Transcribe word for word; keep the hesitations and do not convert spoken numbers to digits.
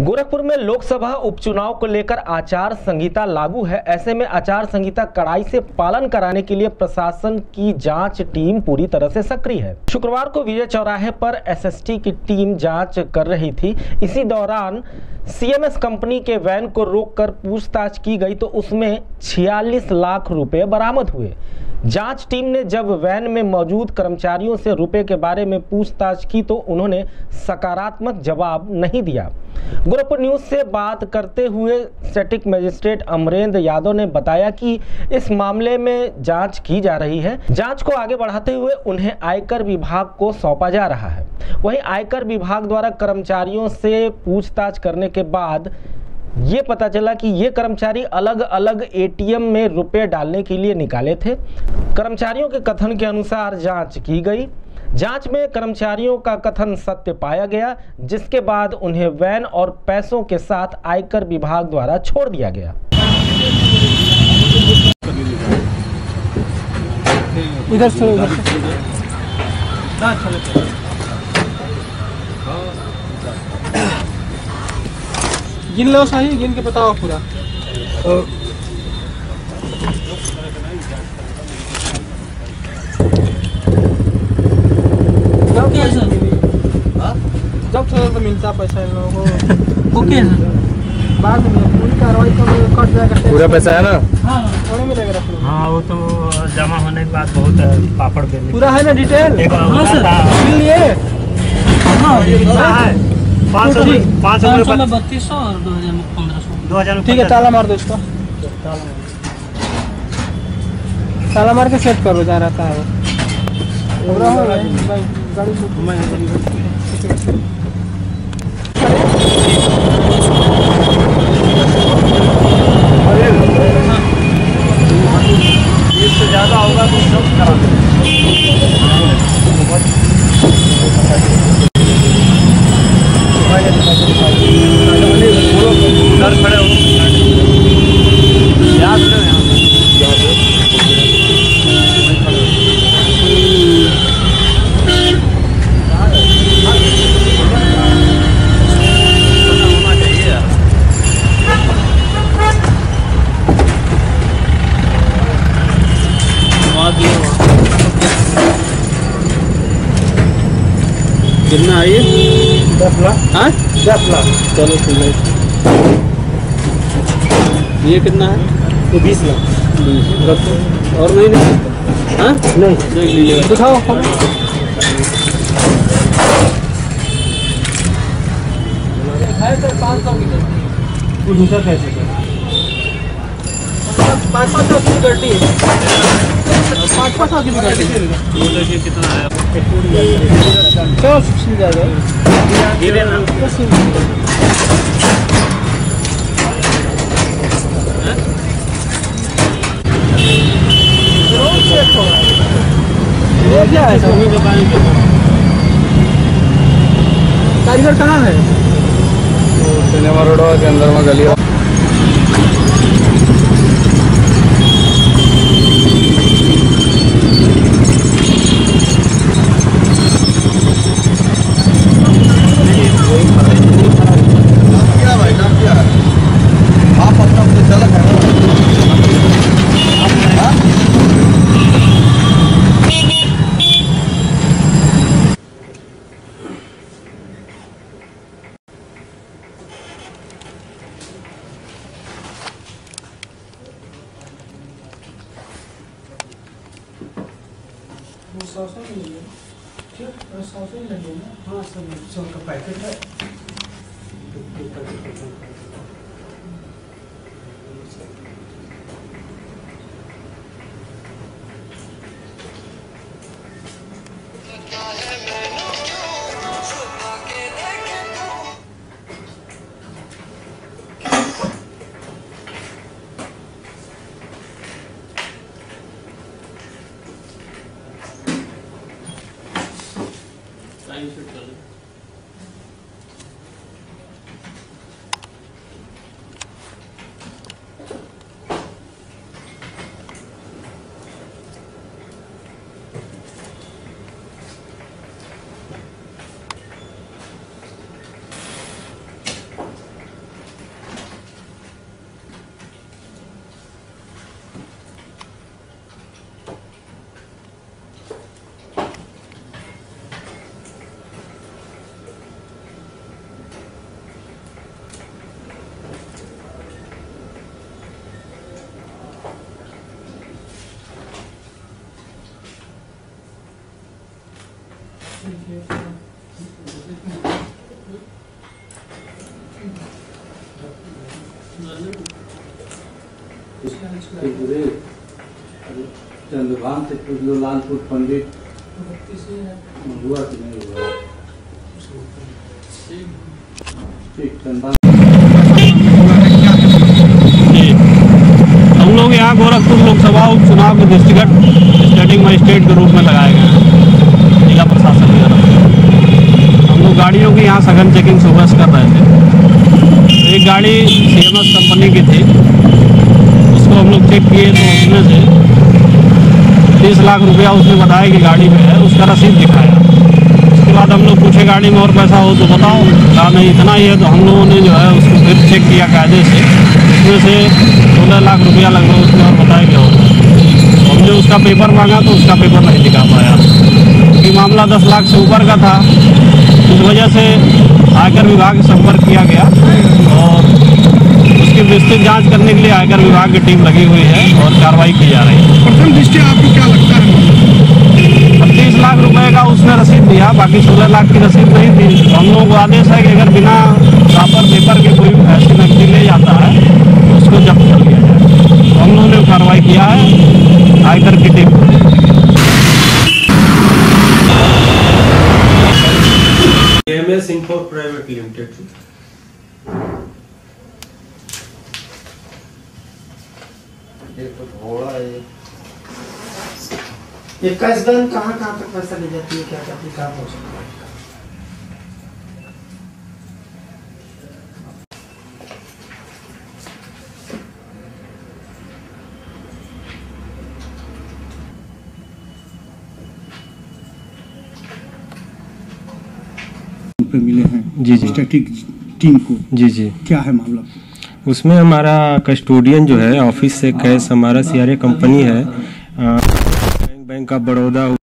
गोरखपुर में लोकसभा उपचुनाव को लेकर आचार संहिता लागू है। ऐसे में आचार संहिता कड़ाई से पालन कराने के लिए प्रशासन की जांच टीम पूरी तरह से सक्रिय है। शुक्रवार को विजय चौराहे पर एसएसटी की टीम जांच कर रही थी। इसी दौरान सीएमएस कंपनी के वैन को रोककर पूछताछ की गई तो उसमें छियालीस लाख रुपए बरामद हुए। जांच टीम ने जब वैन में मौजूद कर्मचारियों से रुपए के बारे में पूछताछ की तो उन्होंने सकारात्मक जवाब नहीं दिया। गोरखपुर न्यूज से बात करते हुए स्टैटिक मजिस्ट्रेट अमरेंद्र यादव ने बताया कि इस मामले में जांच की जा रही है। जांच को आगे बढ़ाते हुए उन्हें आयकर विभाग को सौंपा जा रहा है। वहीं आयकर विभाग द्वारा कर्मचारियों से पूछताछ करने के बाद ये पता चला कि ये कर्मचारी अलग अलग एटीएम में रुपए डालने के लिए निकाले थे। कर्मचारियों के कथन के अनुसार जांच की गई। जांच में कर्मचारियों का कथन सत्य पाया गया, जिसके बाद उन्हें वैन और पैसों के साथ आयकर विभाग द्वारा छोड़ दिया गया। इधर से गिन लो, सही गिन के बताओ पूरा। जब थोड़ा तो मिलता पैसा इन लोगों को। ओके बाद में पूरी कार्रवाई कट जाएगा। पूरा पैसा है ना? हाँ थोड़ा मिलेगा। हाँ वो तो जमा होने के बाद बहुत पापड़ बेलने पूरा है ना डिटेल? हाँ सर मिल लिए। हाँ है पाँच सौ पाँच सौ में बत्तीस सौ और दो हजार में पंद्रह सौ दो हजार ठीक है, ताला मार दो इसको। ताला मार के सेट कर दो, जहाँ रहता है वो। इससे ज़्यादा होगा तो सब खराब सर खड़े हो याद कितना है ये? दस लाख। हाँ दस लाख। चलो ठीक है। ये कितना है? ये बीस लाख। और नहीं नहीं हाँ नहीं देख लीजिएगा। दिखाओ। पाँच सौ की कैसे पाँच पाँच सौ की गड्डी है। पाँच पाँच सौ की गड्डी वो देखिए कितना है। चलो सील जाएगा। ये लेना ये क्या है? कारीगर कहाँ है? सिनेमा रोड के अंदर में गली। हाँ सर का पैकेट है। चंद्रभान से पूछ लो, लालपुर पंडित हुआ कि नहीं हुआ। ठीक चंद्रभान। हम लोग यहाँ गोरखपुर लोकसभा उपचुनाव के दृष्टिगत स्टेटिंग मजिस्ट्रेट के रूप में लगाए गए हैं जिला प्रशासन की तरफ से। हम लोग गाड़ियों की यहाँ सघन चेकिंग सुबह से कर रहे थे। एक गाड़ी सी एम एस कंपनी की थी, उसको हम लोग चेक किए तो उसमें से तीस लाख रुपया उसने बताया कि गाड़ी में है, उसका रसीद दिखाया। उसके बाद हम लोग पूछे गाड़ी में और पैसा हो तो बताओ, कहा नहीं इतना ही है। तो हम लोगों ने जो है उसको फिर चेक किया कायदे से, उसमें से सोलह लाख रुपया लगभग उसने और बताया क्या होता है। हमने उसका पेपर मांगा तो उसका पेपर नहीं दिखा पाया, क्योंकि मामला दस लाख से ऊपर का था। इस वजह से आयकर विभाग से संपर्क किया गया और उसकी विस्तृत जांच करने के लिए आयकर विभाग की टीम लगी हुई है और कार्रवाई की जा रही है। प्रथम दृष्टि आपको क्या लगता है? तीस लाख रुपए का उसने रसीद दिया, बाकी सोलह लाख की रसीद नहीं दी। तो हम लोगों को आदेश है कि अगर बिना प्रॉपर पेपर के कोई ऐसी नकदी ले जाता है तो उसको जब्त कर लिया जाए। तो हम लोगों ने कार्रवाई किया है आयकर की टीम। M S Info Private Limited. ये तो घोड़ा है। ये कैश बैंक कहाँ कहाँ तक पैसा ले जाती है, क्या करती है, कहाँ पहुँचती है? मिले हैं जी जी स्टैटिक टीम को। जी जी क्या है मामला? उसमें हमारा कस्टोडियन जो है ऑफिस से कैश हमारा सी आर ए कंपनी है, बैंक बैंक ऑफ बड़ौदा